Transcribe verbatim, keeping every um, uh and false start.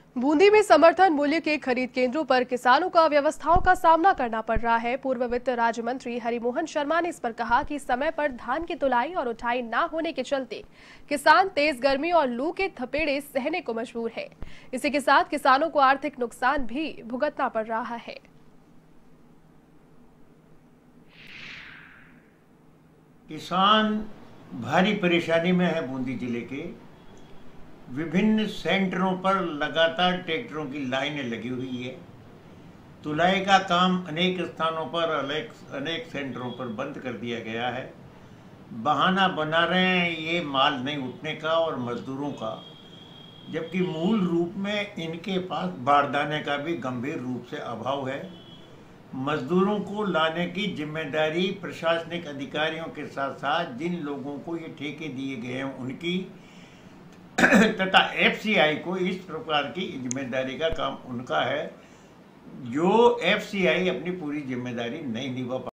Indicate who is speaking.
Speaker 1: बूंदी में समर्थन मूल्य के खरीद केंद्रों पर किसानों का व्यवस्थाओं का सामना करना पड़ रहा है। पूर्व वित्त राज्य मंत्री हरिमोहन शर्मा ने इस पर कहा कि समय पर धान की तुलाई और उठाई न होने के चलते किसान तेज गर्मी और लू के थपेड़े सहने को मजबूर है। इसी के साथ किसानों को आर्थिक नुकसान भी भुगतना पड़ रहा है।
Speaker 2: किसान भारी परेशानी में है। बूंदी जिले के विभिन्न सेंटरों पर लगातार ट्रैक्टरों की लाइनें लगी हुई है। तुलाई का काम अनेक स्थानों पर अनेक अनेक सेंटरों पर बंद कर दिया गया है। बहाना बना रहे हैं ये माल नहीं उठने का और मजदूरों का, जबकि मूल रूप में इनके पास बारदाने का भी गंभीर रूप से अभाव है। मजदूरों को लाने की जिम्मेदारी प्रशासनिक अधिकारियों के साथ साथ जिन लोगों को ये ठेके दिए गए हैं उनकी तथा एफसीआई को इस प्रकार की जिम्मेदारी का काम उनका है, जो एफसीआई अपनी पूरी जिम्मेदारी नहीं निभा पा